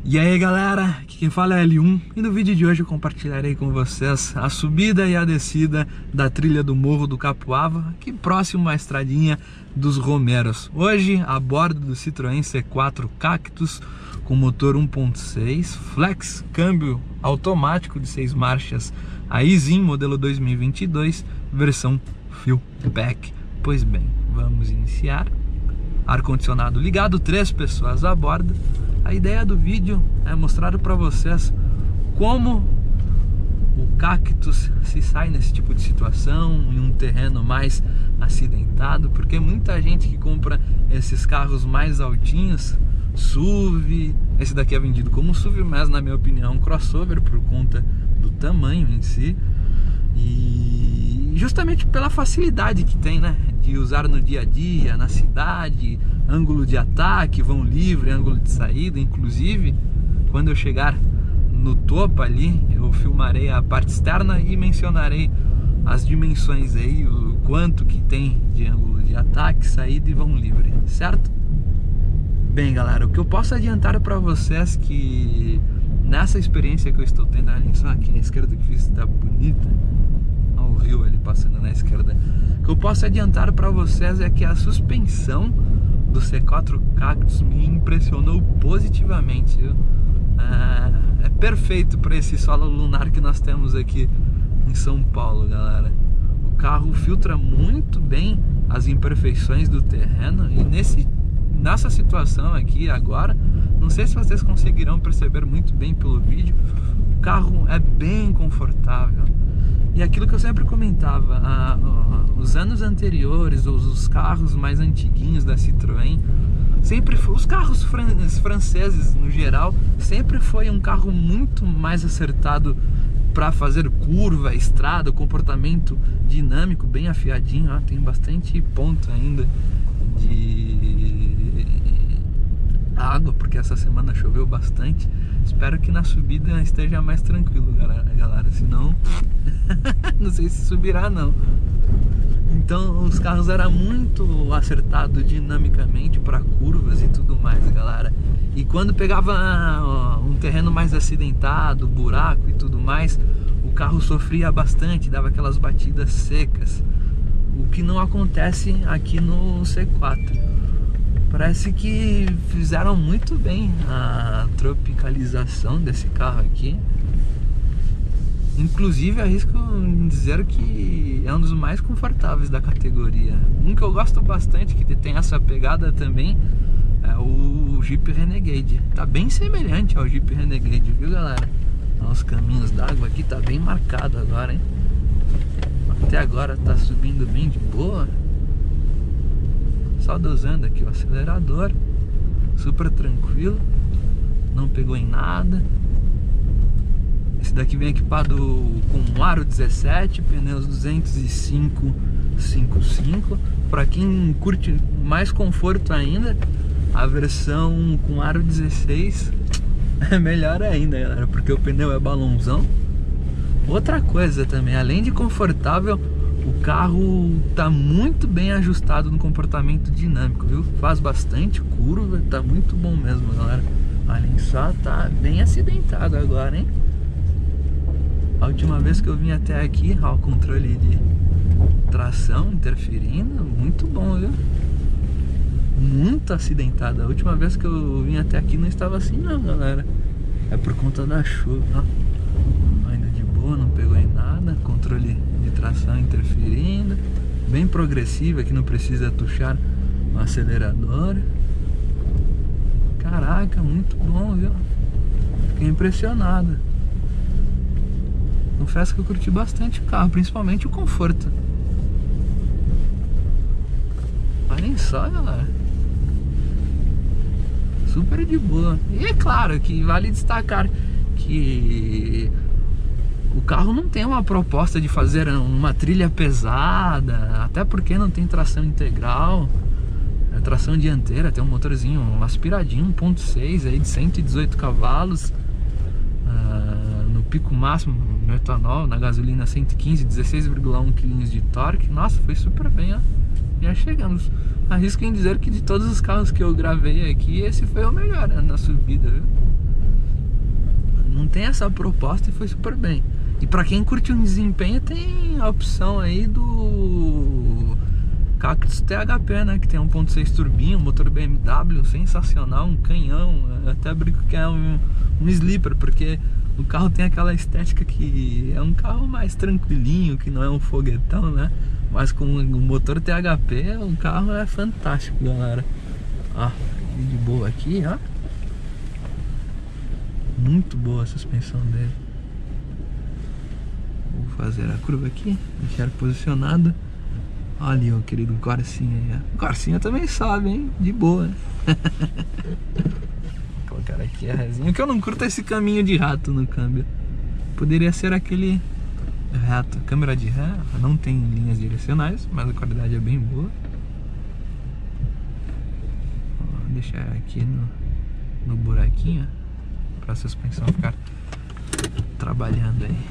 E aí galera, aqui quem fala é L1 e no vídeo de hoje eu compartilharei com vocês a subida e a descida da trilha do Morro do Capuava, aqui próximo à estradinha dos Romeros. Hoje a bordo do Citroën C4 Cactus com motor 1.6, flex, câmbio automático de 6 marchas, a Easy modelo 2022, versão Fieldback. Pois bem, vamos iniciar. Ar-condicionado ligado, 3 pessoas a bordo. A ideia do vídeo é mostrar para vocês como o Cactus se sai nesse tipo de situação, em um terreno mais acidentado, porque muita gente que compra esses carros mais altinhos, SUV, esse daqui é vendido como SUV, mas na minha opinião é um crossover por conta do tamanho em si, e justamente pela facilidade que tem, né, de usar no dia a dia, na cidade, ângulo de ataque, vão livre, ângulo de saída. Inclusive, quando eu chegar no topo ali, eu filmarei a parte externa e mencionarei as dimensões aí, o quanto que tem de ângulo de ataque, saída e vão livre, certo? Bem galera, o que eu posso adiantar para vocês que nessa experiência que eu estou tendo, olhem só aqui na esquerda que fiz, tá bonita, olha o rio ali passando na esquerda. O que eu posso adiantar para vocês é que a suspensão do C4 Cactus me impressionou positivamente, viu? É perfeito para esse solo lunar que nós temos aqui em São Paulo, galera. O carro filtra muito bem as imperfeições do terreno e nessa situação aqui agora, não sei se vocês conseguirão perceber muito bem pelo vídeo, o carro é bem confortável. E aquilo que eu sempre comentava, os anos anteriores, os carros mais antiguinhos da Citroën, os carros franceses no geral, sempre foi um carro muito mais acertado para fazer curva, estrada, comportamento dinâmico, bem afiadinho. Ó, tem bastante ponto ainda de água, porque essa semana choveu bastante. Espero que na subida esteja mais tranquilo, galera, senão não sei se subirá não. Então os carros eram muito acertados dinamicamente para curvas e tudo mais, galera. E quando pegava um terreno mais acidentado, buraco e tudo mais, o carro sofria bastante, dava aquelas batidas secas, o que não acontece aqui no C4. Parece que fizeram muito bem a tropicalização desse carro aqui. Inclusive arrisco em dizer que é um dos mais confortáveis da categoria. Um que eu gosto bastante, que tem essa pegada também, é o Jeep Renegade. Tá bem semelhante ao Jeep Renegade, viu galera? Os caminhos d'água aqui tá bem marcado agora, hein? Até agora tá subindo bem de boa. Só dosando aqui o acelerador, super tranquilo, não pegou em nada. Esse daqui vem equipado com um aro 17, pneus 205/55. Para quem curte mais conforto ainda, a versão com aro 16 é melhor ainda, galera, porque o pneu é balãozão. Outra coisa também, além de confortável, o carro tá muito bem ajustado no comportamento dinâmico, viu? Faz bastante curva, tá muito bom mesmo, galera. Olhem só, tá bem acidentado agora, hein? A última vez que eu vim até aqui, ó, o controle de tração interferindo, muito bom, viu? Muito acidentado. A última vez que eu vim até aqui não estava assim não, galera. É por conta da chuva, ó. Ainda de boa, não pegou em nada. Controle de tração interferindo, bem progressiva, que não precisa tuchar o acelerador. Caraca, muito bom, viu? Fiquei impressionado. Confesso que eu curti bastante o carro, principalmente o conforto. Olhem só, galera, super de boa. E é claro que vale destacar que o carro não tem uma proposta de fazer uma trilha pesada, até porque não tem tração integral, é tração dianteira, tem um motorzinho aspiradinho 1.6 aí de 118 cavalos, no pico máximo no etanol, na gasolina 115, 16,1 kg de torque. Nossa, foi super bem, ó. Já chegamos. Arrisco em dizer que de todos os carros que eu gravei aqui, esse foi o melhor, né, na subida, viu? Não tem essa proposta e foi super bem. E pra quem curte um desempenho, tem a opção aí do Cactus THP, né? Que tem 1.6 turbinho, motor BMW sensacional, um canhão. Eu até brinco que é um sleeper, porque o carro tem aquela estética que é um carro mais tranquilinho, que não é um foguetão, né? Mas com o motor THP, o carro é fantástico, galera. Ó, de boa aqui, ó. Muito boa a suspensão dele. Vou fazer a curva aqui, deixar posicionado. Olha ali o querido Corsinha aí. O Corsinha também sobe, hein? De boa. Vou colocar aqui a resinha. O que eu não curto é esse caminho de rato no câmbio. Poderia ser aquele reto. Câmera de ré, não tem linhas direcionais, mas a qualidade é bem boa. Vou deixar aqui no buraquinho para a suspensão ficar trabalhando aí.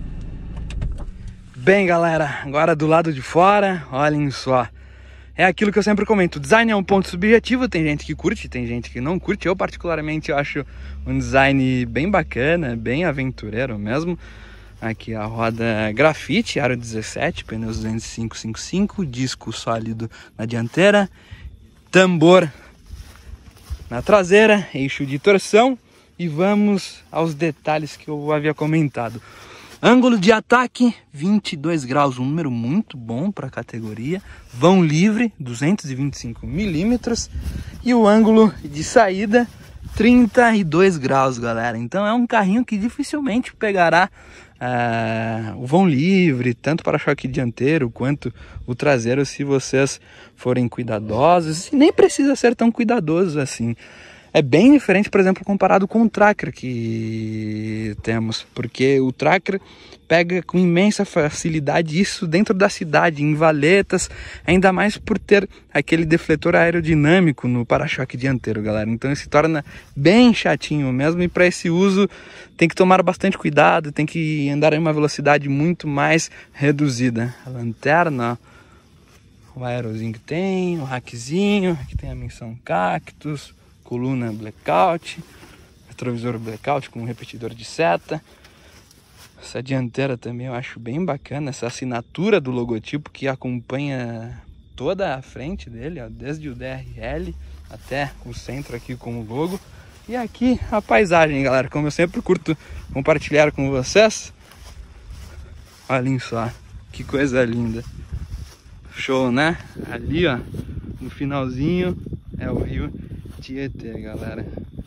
Bem, galera, agora do lado de fora, olhem só. É aquilo que eu sempre comento, o design é um ponto subjetivo, tem gente que curte, tem gente que não curte. Eu particularmente acho um design bem bacana, bem aventureiro mesmo. Aqui a roda grafite, aro 17, pneus 205/55, disco sólido na dianteira, tambor na traseira, eixo de torção. E vamos aos detalhes que eu havia comentado. Ângulo de ataque 22 graus, um número muito bom para a categoria. Vão livre 225 milímetros. E o ângulo de saída 32 graus, galera. Então é um carrinho que dificilmente pegará o vão livre, tanto para-choque dianteiro quanto o traseiro, se vocês forem cuidadosos. E nem precisa ser tão cuidadoso assim. É bem diferente, por exemplo, comparado com o Tracker que temos, porque o Tracker pega com imensa facilidade isso dentro da cidade, em valetas, ainda mais por ter aquele defletor aerodinâmico no para-choque dianteiro, galera. Então ele se torna bem chatinho mesmo, e para esse uso tem que tomar bastante cuidado, tem que andar em uma velocidade muito mais reduzida. A lanterna, ó, o aerozinho que tem, o rackzinho, aqui tem a menção Cactus, coluna blackout, retrovisor blackout com um repetidor de seta. Essa dianteira também eu acho bem bacana, essa assinatura do logotipo que acompanha toda a frente dele, ó, desde o DRL até o centro aqui com o logo. E aqui a paisagem, galera, como eu sempre curto compartilhar com vocês. Olhem só, que coisa linda. Show, né? Ali, ó, no finalzinho é o rio Tietê, galera.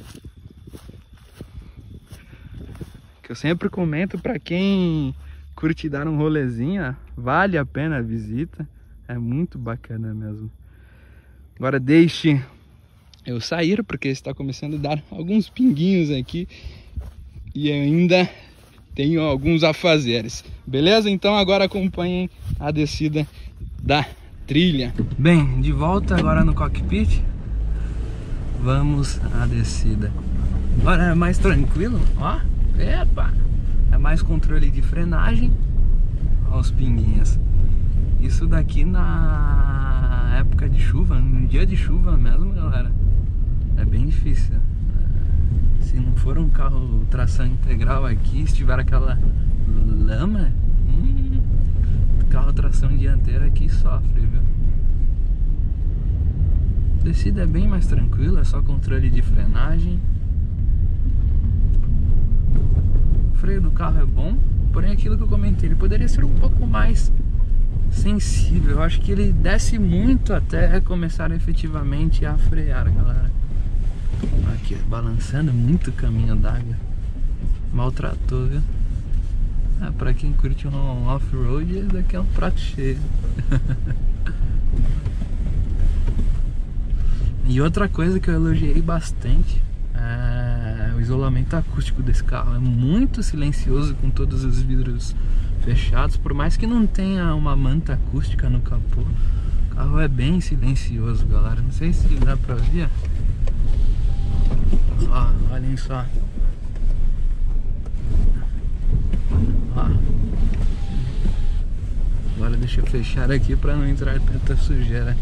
Que eu sempre comento para quem curte dar um rolezinho, vale a pena a visita, é muito bacana mesmo. Agora deixe eu sair, porque está começando a dar alguns pinguinhos aqui e ainda tenho alguns afazeres, beleza? Então agora acompanhem a descida da trilha. Bem, de volta agora no cockpit. Vamos à descida. Agora é mais tranquilo, ó. Epa! É mais controle de frenagem. Olha os pinguinhos. Isso daqui na época de chuva, no dia de chuva mesmo, galera, é bem difícil. Se não for um carro tração integral aqui, se tiver aquela lama, carro tração dianteira aqui sofre, viu? A descida é bem mais tranquila, é só controle de frenagem. O freio do carro é bom, porém aquilo que eu comentei, ele poderia ser um pouco mais sensível. Eu acho que ele desce muito até começar efetivamente a frear, galera. Aqui, balançando muito caminho d'água. Maltratou, viu? Pra quem curte um off-road, esse daqui é um prato cheio. E outra coisa que eu elogiei bastante é o isolamento acústico desse carro. É muito silencioso com todos os vidros fechados, por mais que não tenha uma manta acústica no capô. O carro é bem silencioso, galera. Não sei se dá pra ver. Ó, olhem só. Ó. Agora deixa eu fechar aqui para não entrar tanta sujeira.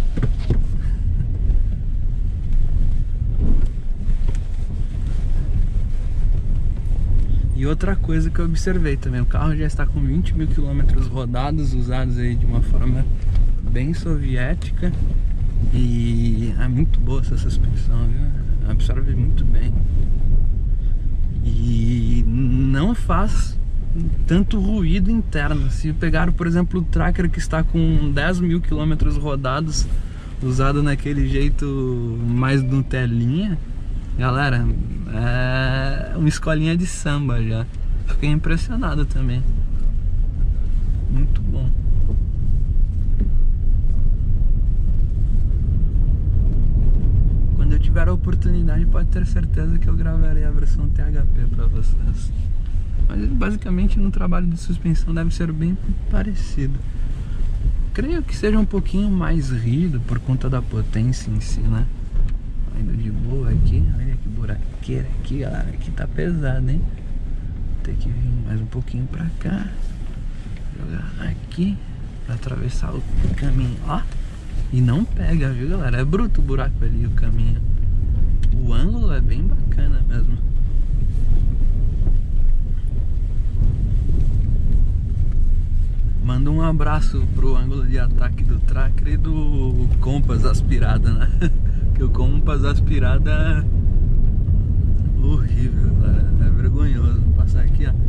E outra coisa que eu observei também, o carro já está com 20 mil quilômetros rodados, usados aí de uma forma bem soviética. E é muito boa essa suspensão, viu? Absorve muito bem. E não faz tanto ruído interno. Se pegar, por exemplo, o Tracker que está com 10 mil quilômetros rodados, usado naquele jeito mais Nutelinha, galera, é uma escolinha de samba já. Fiquei impressionado também. Muito bom. Quando eu tiver a oportunidade, pode ter certeza que eu gravarei a versão THP para vocês. Mas basicamente no trabalho de suspensão deve ser bem parecido. Creio que seja um pouquinho mais rígido por conta da potência em si, né? Indo de boa aqui, olha que buraqueira aqui, galera. Aqui tá pesado, hein? Tem que vir mais um pouquinho pra cá. Jogar aqui pra atravessar o caminho, ó. E não pega, viu, galera? É bruto o buraco ali, o caminho. O ângulo é bem bacana mesmo. Manda um abraço pro ângulo de ataque do Tracker e do Compass aspirada, né? Que o Compass aspirada é horrível, cara. É vergonhoso. Vou passar aqui, ó.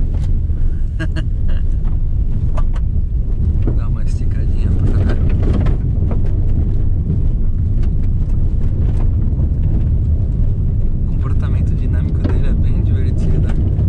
Vou dar uma esticadinha pra cá. O comportamento dinâmico dele é bem divertido.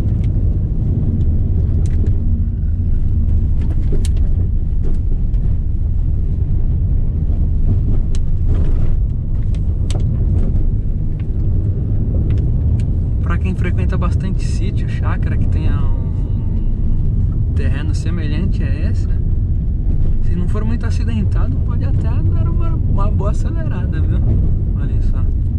Quem frequenta bastante sítio, chácara, que tenha um terreno semelhante a esse, se não for muito acidentado, pode até dar uma boa acelerada, viu? Olha só.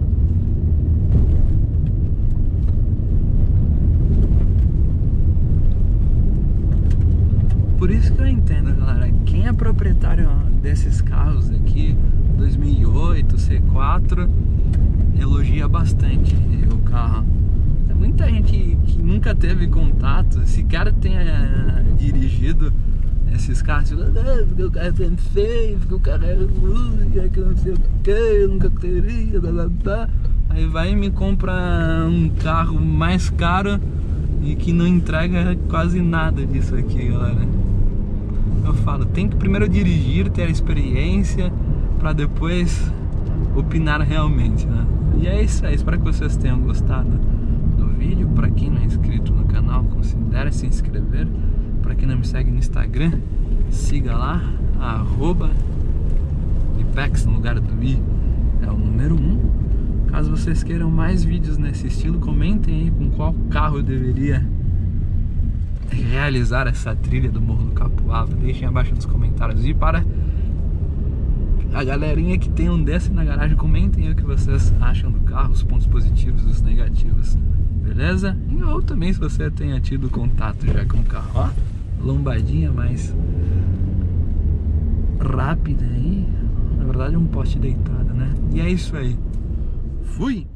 Por isso que eu entendo, galera, quem é proprietário desses carros aqui, 2008, C4, elogia bastante o carro. Muita gente que nunca teve contato, sequer tenha dirigido esses carros, porque o carro é feio, porque o carro é ruim, que não sei o que, eu nunca teria, aí vai e me compra um carro mais caro e que não entrega quase nada disso aqui, galera. Eu falo, tem que primeiro dirigir, ter a experiência, para depois opinar realmente, né? E é isso aí, espero que vocês tenham gostado do vídeo. Para quem não é inscrito no canal, considere se inscrever. Para quem não me segue no Instagram, siga lá, @Lipex, no lugar do i é o número 1. Caso vocês queiram mais vídeos nesse estilo, comentem aí com qual carro eu deveria realizar essa trilha do Morro do Capuava. Deixem abaixo nos comentários. E para a galerinha que tem um desse na garagem, comentem aí o que vocês acham do carro, os pontos positivos e os negativos, beleza? E ou também se você tenha tido contato já com o carro, ó, lombadinha mais rápida aí, na verdade é um poste deitado, né? E é isso aí, fui!